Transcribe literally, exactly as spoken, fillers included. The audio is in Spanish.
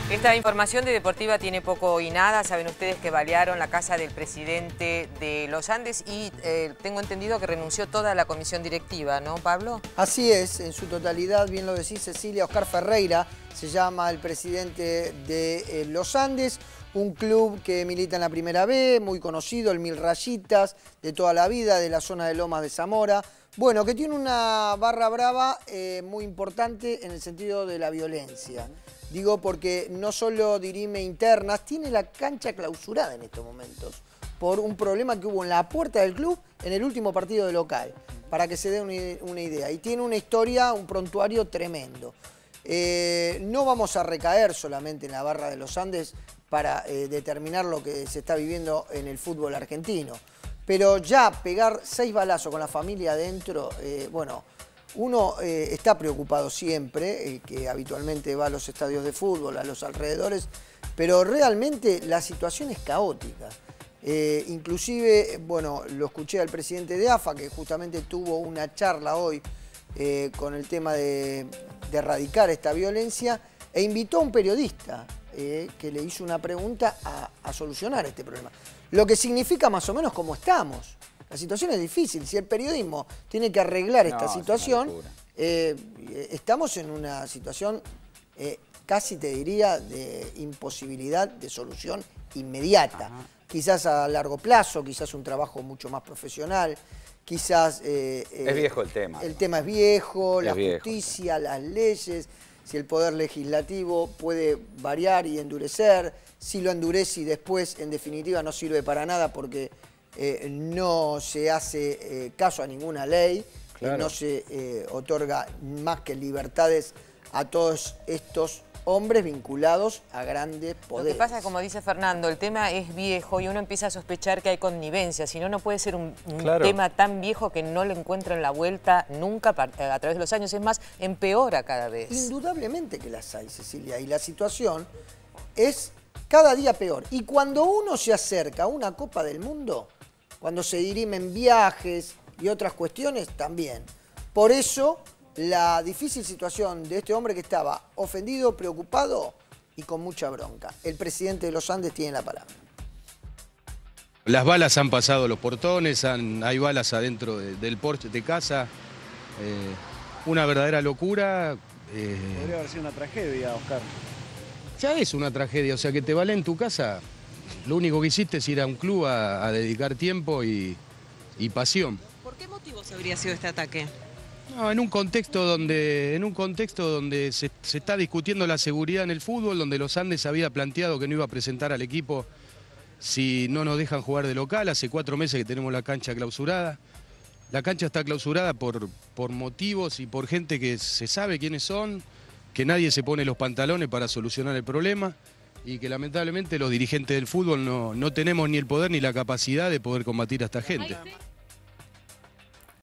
Esta información de Deportiva tiene poco y nada. Saben ustedes que balearon la casa del presidente de los Andes y eh, tengo entendido que renunció toda la comisión directiva, ¿no, Pablo? Así es, en su totalidad, bien lo decís, Cecilia. Oscar Ferreira se llama el presidente de eh, los Andes, un club que milita en la Primera B, muy conocido, el Mil Rayitas, de toda la vida, de la zona de Lomas de Zamora. Bueno, que tiene una barra brava eh, muy importante en el sentido de la violencia. Digo porque no solo dirime internas, tiene la cancha clausurada en estos momentos por un problema que hubo en la puerta del club en el último partido de local, para que se dé una idea. Y tiene una historia, un prontuario tremendo. Eh, no vamos a recaer solamente en la barra de los Andes para eh, determinar lo que se está viviendo en el fútbol argentino. Pero ya pegar seis balazos con la familia adentro, eh, bueno... Uno eh, está preocupado siempre, eh, que habitualmente va a los estadios de fútbol, a los alrededores, pero realmente la situación es caótica. Eh, inclusive, bueno, lo escuché al presidente de A F A, que justamente tuvo una charla hoy eh, con el tema de, de erradicar esta violencia, e invitó a un periodista eh, que le hizo una pregunta a, a solucionar este problema. Lo que significa más o menos cómo estamos. La situación es difícil. Si el periodismo tiene que arreglar esta no, situación, eh, estamos en una situación eh, casi te diría de imposibilidad de solución inmediata. Ajá. Quizás a largo plazo, quizás un trabajo mucho más profesional, quizás... Eh, es eh, viejo el tema. El tema es viejo, es la viejo, justicia, sí. Las leyes, si el poder legislativo puede variar y endurecer, si lo endurece y después en definitiva no sirve para nada porque... Eh, no se hace eh, caso a ninguna ley, claro. eh, no se eh, otorga más que libertades a todos estos hombres vinculados a grandes poderes. Lo que pasa, como dice Fernando, el tema es viejo y uno empieza a sospechar que hay connivencia, si no, no puede ser un, un claro. tema tan viejo que no le encuentran la vuelta nunca a través de los años, es más, empeora cada vez. Indudablemente que las hay, Cecilia, y la situación es cada día peor. Y cuando uno se acerca a una Copa del Mundo... Cuando se dirimen viajes y otras cuestiones, también. Por eso, la difícil situación de este hombre que estaba ofendido, preocupado y con mucha bronca. El presidente de los Andes tiene la palabra. Las balas han pasado los portones, han, hay balas adentro de, del porche de casa. Eh, una verdadera locura. Eh, Podría haber sido una tragedia, Oscar. Ya es una tragedia, o sea, que te vale en tu casa... Lo único que hiciste es ir a un club a, a dedicar tiempo y, y pasión. ¿Por qué motivos habría sido este ataque? No, en un contexto donde, en un contexto donde se, se está discutiendo la seguridad en el fútbol, donde los Andes había planteado que no iba a presentar al equipo si no nos dejan jugar de local. Hace cuatro meses que tenemos la cancha clausurada. La cancha está clausurada por, por motivos y por gente que se sabe quiénes son, que nadie se pone los pantalones para solucionar el problema. Y que lamentablemente los dirigentes del fútbol no, no tenemos ni el poder ni la capacidad de poder combatir a esta gente.